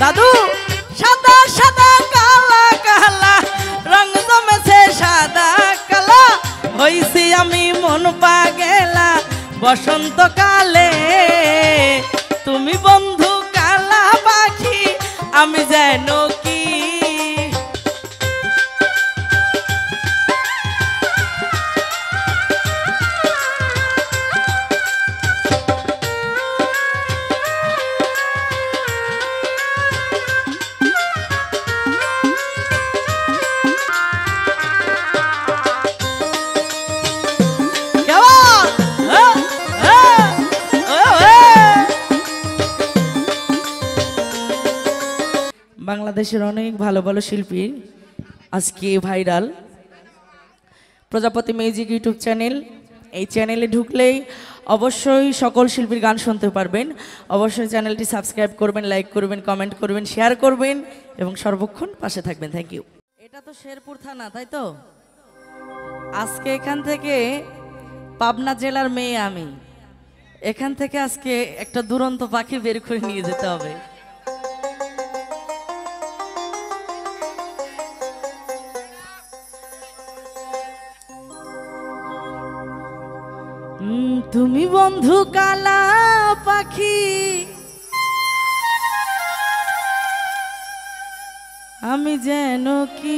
দাদু সাদা সাদা কালা কালা রং জমেছে সাদা কালা হইছি আমি মন পাগেলা বসন্তকালে তুমি বন্ধু কালা পাখি আমি যেন কি বাংলাদেশের অনেক ভালো ভালো শিল্পী আজকে ভাইরাল প্রজাপতি মিউজিক ইউটিউব চ্যানেল। এই চ্যানেলে ঢুকলেই অবশ্যই সকল শিল্পীর গান শুনতে পারবেন। অবশ্যই চ্যানেলটি সাবস্ক্রাইব করবেন, লাইক করবেন, কমেন্ট করবেন, শেয়ার করবেন এবং সর্বক্ষণ পাশে থাকবেন। Thank you. এটা তো শেরপুর থানা, তাই তো? আজকে এখান থেকে পাবনা জেলার মেয়ে আমি, এখান থেকে আজকে একটা দুরন্ত পাখি বের করে নিয়ে যেতে হবে। তুমি বন্ধু কালা পাখি আমি যেন কি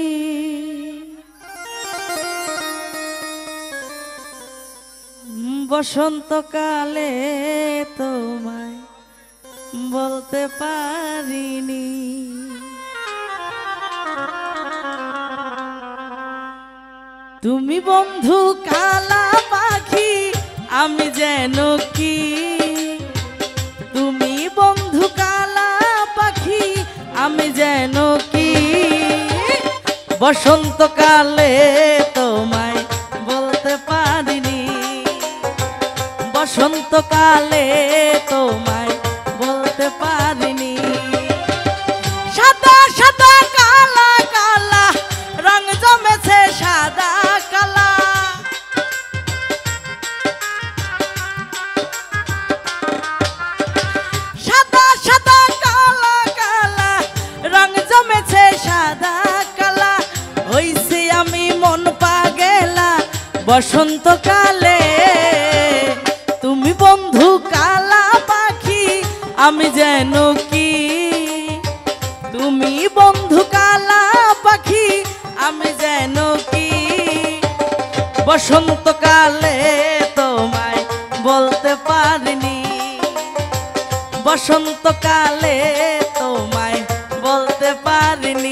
বসন্তকালে তোমায় বলতে পারিনি। তুমি বন্ধু কালা পাখি আমি যেন কি তুমি বন্ধু কালা পাখি আমি যেন কি বসন্তকালে তোমায় বলতে পারিনি। বসন্তকালে তোমায় বলতে পারিনি। সাদা সাদা কালা কালা রং জমেছে সাদা কালা সাদা সাদা কালা কালা রং জমেছে সাদা কালা হইছি আমি মন পাগেলা বসন্তকালে তুমি বন্ধু কালা পাখি আমি যেন কি তুমি বন্ধু কালা পাখি আমি যেন কি বসন্তকালে তোমায় বলতে পারিনি। বসন্তকালে তোমায় বলতে পারিনি।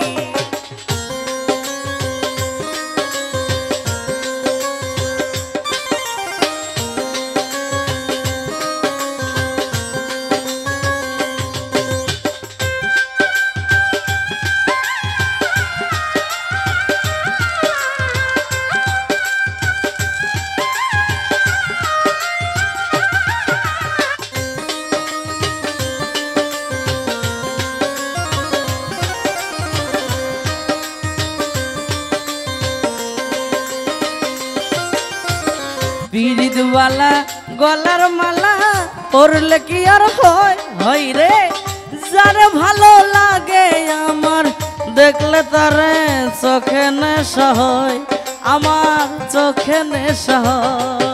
পিরিতওয়ালা গলার মালা পরলে কি আর হয় রে যারে ভালো লাগে আমার দেখলে তারে চোখে নেশা হয় আমার চোখে নেশা হয়।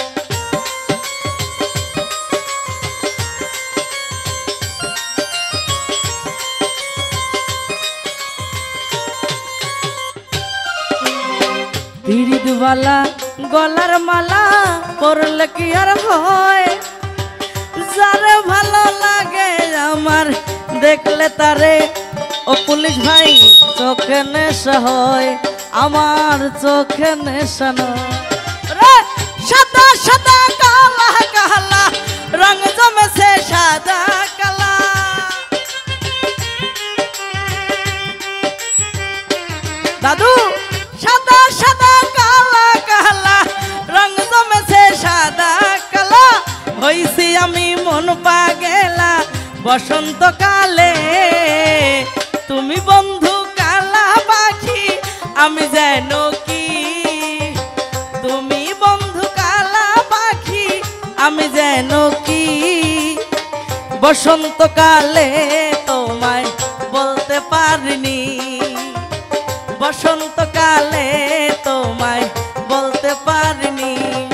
পিরিতওয়ালা গলার মালা পরলে কি আর হয় যারে ভালো লাগে আমার দেখলে তারে ও পুলিশ ভাই চোখে নেশা হয় আমার চোখে নেশা নয়। সাদা সাদা কালা কালা রং জমেছে সাদা কালা দাদু সাদা সাদা কালা কালা রং জমেছে সাদা কালা হইছি আমি মন পাগেলা বসন্তকালে তুমি বন্ধু কালা পাখি আমি যেন কি তুমি বন্ধু কালা পাখি আমি যেন কি বসন্তকালে তোমায় বলতে পারিনি, বসন্তকালে তোমায় বলতে পারিনি।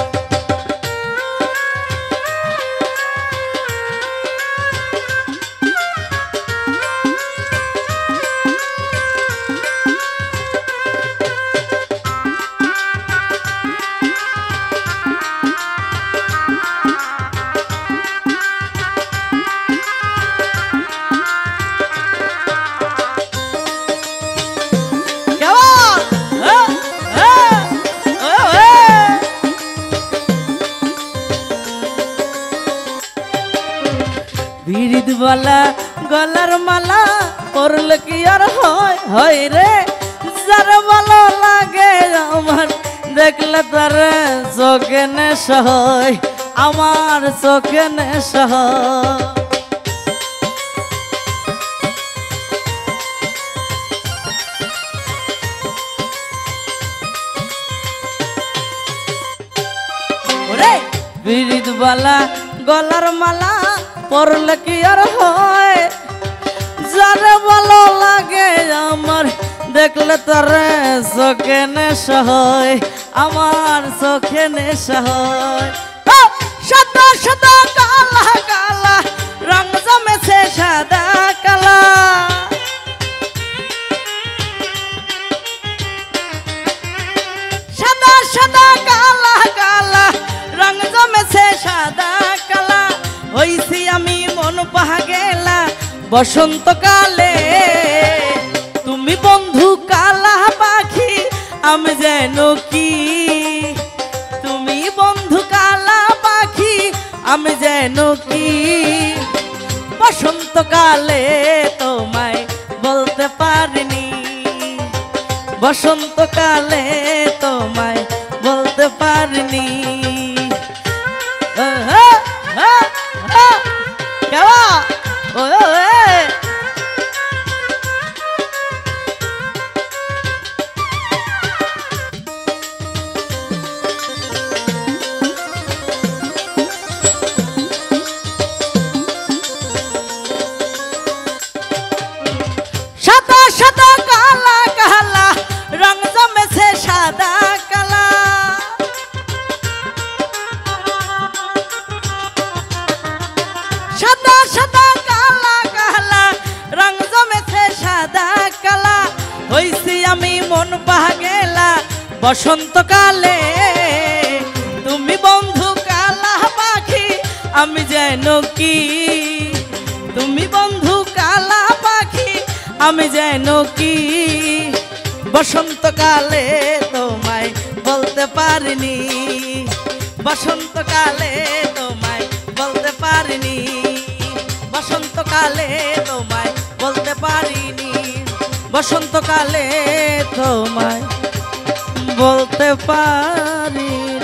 বিরিদওয়ালা গলার মালা পরলে কি আর হয় হয় রে, যার ভালো লাগে আমার দেখলে তার চোখে নেশা হয়, আমার চোখে নেশা হয়। ওরে বিরিদওয়ালা গলার মালা পরলে কি আর হয়, যার ভালো লাগে আমার দেখলে তার চোখে নেশা হয়, আমার চোখে নেশা হয়। সাদা সাদা কালা কালা রং জমেছে সাদা কালা, সাদা সাদা কালা কালা রং জমেছে সাদা কালা, হইছি আমি মন পাগেলা বসন্তকালে। তুমি বন্ধু কালা পাখি আমি যেন কি, তুমি বন্ধু কালা পাখি আমি যেন কি, বসন্তকালে তোমায় বলতে পারিনি, বসন্তকালে তোমায় বলতে পারিনি। সাদা সাদা কালা কালা রং জমেছে সাদা কালা, সাদা সাদা কালা কালা রং জমেছে সাদা কালা, হইছি আমি মন পাগেলা বসন্তকালে। তুমি বন্ধু কালা পাখি আমি যেন কি, তুমি বন্ধু কালা পাখি আমি যেন কি, বসন্তকালে তোমায় বলতে পারিনি, বসন্তকালে তোমায় বলতে পারিনি, বসন্তকালে তোমায় বলতে পারিনি, বসন্তকালে তোমায় বলতে পারি।